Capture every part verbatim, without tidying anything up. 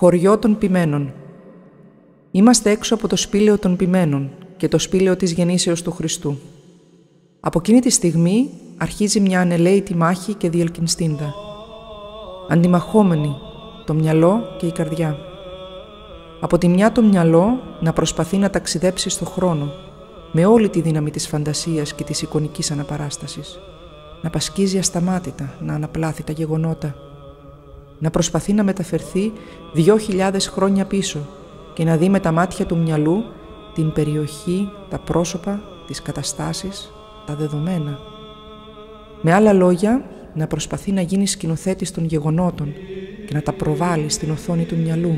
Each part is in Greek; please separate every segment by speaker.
Speaker 1: Χωριό των Ποιμένων. Είμαστε έξω από το σπήλαιο των Ποιμένων και το σπήλαιο της γεννήσεως του Χριστού. Από εκείνη τη στιγμή αρχίζει μια ανελαίητη μάχη και διελκυνστίνδα. Αντιμαχόμενοι το μυαλό και η καρδιά. Από τη μια το μυαλό να προσπαθεί να ταξιδέψει στο χρόνο με όλη τη δύναμη της φαντασίας και της εικονικής αναπαράστασης. Να πασκίζει ασταμάτητα, να αναπλάθει τα γεγονότα. Να προσπαθεί να μεταφερθεί δυο χιλιάδες χρόνια πίσω και να δει με τα μάτια του μυαλού την περιοχή, τα πρόσωπα, τις καταστάσεις, τα δεδομένα. Με άλλα λόγια, να προσπαθεί να γίνει σκηνοθέτης των γεγονότων και να τα προβάλλει στην οθόνη του μυαλού.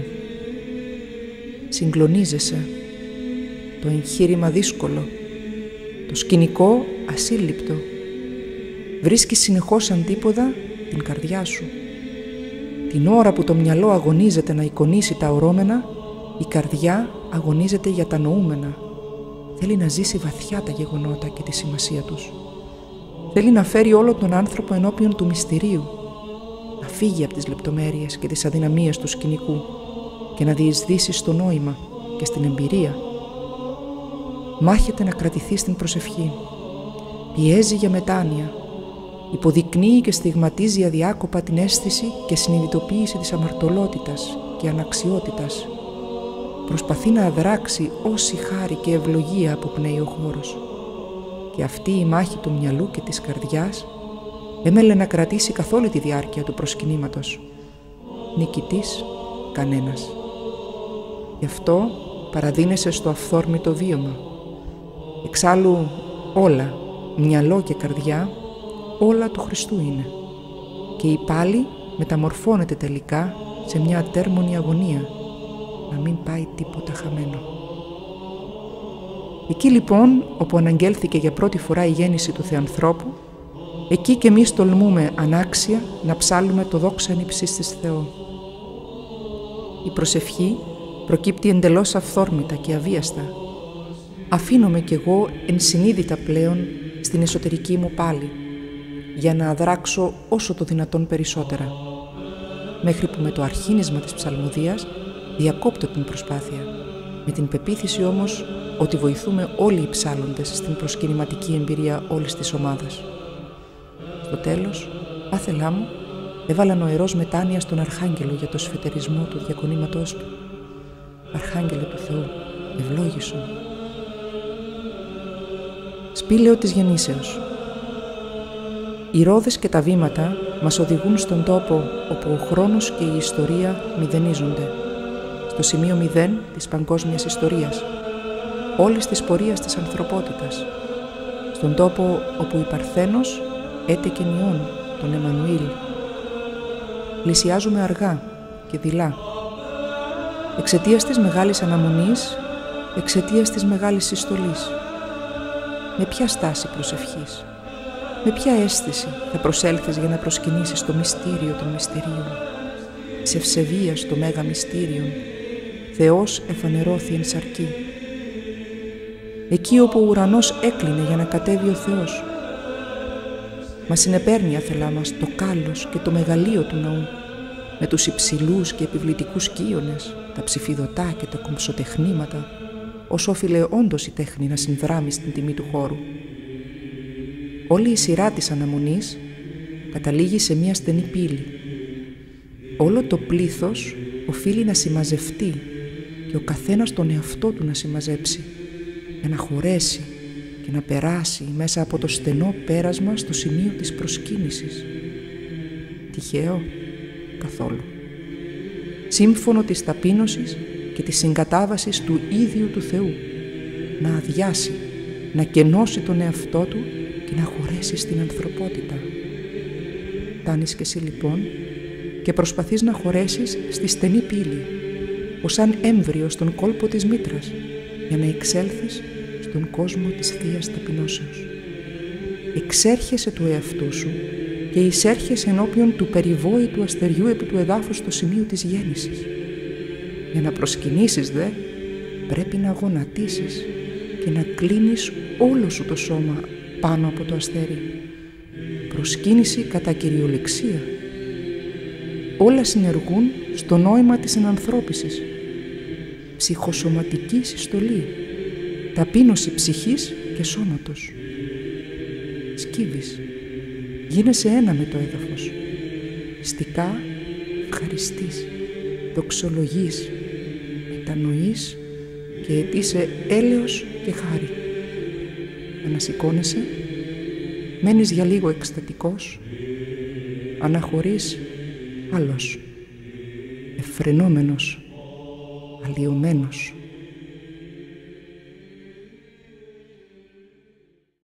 Speaker 1: Συγκλονίζεσαι. Το εγχείρημα δύσκολο. Το σκηνικό ασύλληπτο. Βρίσκεις συνεχώς αντίποδα την καρδιά σου. Την ώρα που το μυαλό αγωνίζεται να εικονίσει τα ορώμενα, η καρδιά αγωνίζεται για τα νοούμενα. Θέλει να ζήσει βαθιά τα γεγονότα και τη σημασία τους. Θέλει να φέρει όλο τον άνθρωπο ενώπιον του μυστηρίου, να φύγει από τις λεπτομέρειες και τις αδυναμίες του σκηνικού και να διεισδύσει στο νόημα και στην εμπειρία. Μάχεται να κρατηθεί στην προσευχή. Πιέζει για μετάνοια. Υποδεικνύει και στιγματίζει αδιάκοπα την αίσθηση και συνειδητοποίηση της αμαρτωλότητας και αναξιότητας. Προσπαθεί να αδράξει όση χάρη και ευλογία αποπνέει ο χώρος. Και αυτή η μάχη του μυαλού και της καρδιάς έμελε να κρατήσει καθ' όλη τη διάρκεια του προσκυνήματος. Νικητής κανένας. Γι' αυτό παραδίνεσαι στο αυθόρμητο βίωμα. Εξάλλου όλα, μυαλό και καρδιά, όλα του Χριστού είναι. Και η πάλη μεταμορφώνεται τελικά σε μια ατέρμονη αγωνία, να μην πάει τίποτα χαμένο. Εκεί λοιπόν, όπου αναγγέλθηκε για πρώτη φορά η γέννηση του Θεανθρώπου, εκεί και εμείς τολμούμε ανάξια να ψάλλουμε το δόξα εν υψίστοις Θεό. Η προσευχή προκύπτει εντελώς αυθόρμητα και αβίαστα. Αφήνομαι κι εγώ ενσυνείδητα πλέον στην εσωτερική μου πάλη, για να αδράξω όσο το δυνατόν περισσότερα, μέχρι που με το αρχήνισμα της ψαλμοδίας διακόπτω την προσπάθεια, με την πεποίθηση όμως ότι βοηθούμε όλοι οι ψάλλοντες στην προσκυνηματική εμπειρία όλης της ομάδας. Στο τέλος, άθελά μου, έβαλα νοερός μετάνοια στον Αρχάγγελο για το σφετερισμό του διακονήματός του. Αρχάγγελε του Θεού, ευλόγησον. Σπήλαιο της γεννήσεως. Οι ρόδες και τα βήματα μας οδηγούν στον τόπο όπου ο χρόνος και η ιστορία μηδενίζονται, στο σημείο μηδέν της παγκόσμιας ιστορίας, όλης της πορείας της ανθρωπότητας, στον τόπο όπου η Παρθένος έτεκε νιών τον Εμμανουήλ. Πλησιάζουμε αργά και δειλά, εξαιτίας της μεγάλης αναμονής, εξαιτίας της μεγάλης συστολής. Με ποια στάση προσευχής, με ποια αίσθηση θα προσέλθεις για να προσκυνήσεις το μυστήριο των μυστηρίων, της ευσεβίας το μέγα μυστήριον, Θεός εφανερώθη εν σαρκή. Εκεί όπου ο ουρανός έκλεινε για να κατέβει ο Θεός. Μας συνεπέρνει αθελά μας το κάλος και το μεγαλείο του ναού, με τους υψηλούς και επιβλητικούς κύονες, τα ψηφιδωτά και τα κομψοτεχνήματα, ως όφιλε όντως η τέχνη να συνδράμει στην τιμή του χώρου. Όλη η σειρά της αναμονής καταλήγει σε μια στενή πύλη. Όλο το πλήθος οφείλει να συμμαζευτεί και ο καθένας τον εαυτό του να συμμαζέψει, για να χωρέσει και να περάσει μέσα από το στενό πέρασμα στο σημείο της προσκύνησης. Τυχαίο? Καθόλου. Σύμφωνο της ταπείνωσης και της συγκατάβασης του ίδιου του Θεού, να αδειάσει, να κενώσει τον εαυτό του και να χωρέσει στην ανθρωπότητα. Φτάνεις κι εσύ λοιπόν και προσπαθείς να χωρέσεις στη στενή πύλη, ως σαν έμβριο στον κόλπο της μήτρας, για να εξέλθεις στον κόσμο της Θείας Ταπεινώσεως. Εξέρχεσαι του εαυτού σου και εισέρχεσαι ενώπιον του περιβόητου αστεριού επί του εδάφους στο σημείο της γέννησης. Για να προσκυνήσεις δε, πρέπει να γονατίσεις και να κλείνεις όλο σου το σώμα πάνω από το αστέρι. Προσκύνηση κατά κυριολεξία. όλα συνεργούν στο νόημα της ενανθρώπισης. Ψυχοσωματική συστολή, ταπείνωση ψυχής και σώματος. Σκύβεις, γίνεσαι ένα με το έδαφος. Στικά ευχαριστείς, δοξολογείς, μετανοείς και αιτείσαι έλεος και χάρη. Ανασηκώνεσαι, μένεις για λίγο εκστατικός, αναχωρείς άλλος, εφρενόμενος, αλλοιωμένος.